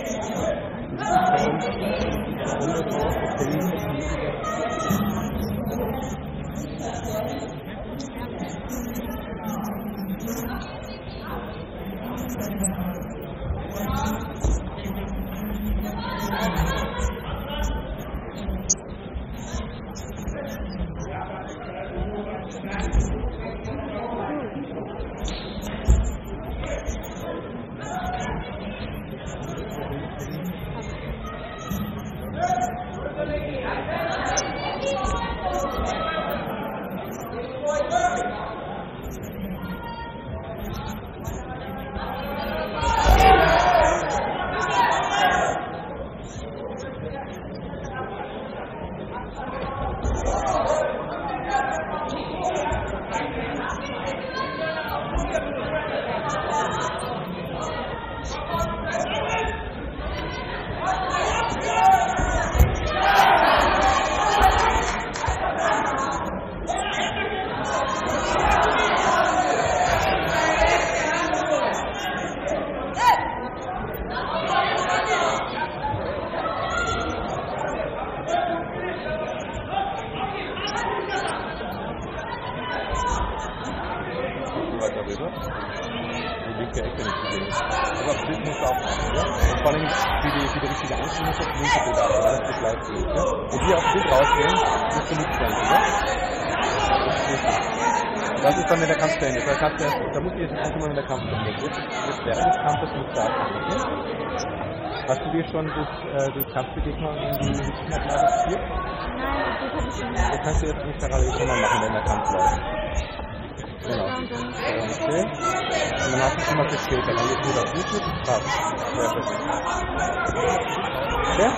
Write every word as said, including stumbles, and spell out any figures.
Das ist dann, wenn der Kampf zu Ende ist. Da muss ich jetzt einfach mal, wenn der Kampf zu Ende ist. Jetzt während des Kampfes muss da sein. Hast du dir schon das, äh, das Kampfbegegnung in die Hütchenablage geführt? Nein, das habe ich schon nicht. Das kannst du jetzt nicht parallel schon mal machen, wenn der Kampf läuft. Genau. Okay. Und dann hast du schon mal für später. Dann geht es auf YouTube und passt. Sehr gut. Okay?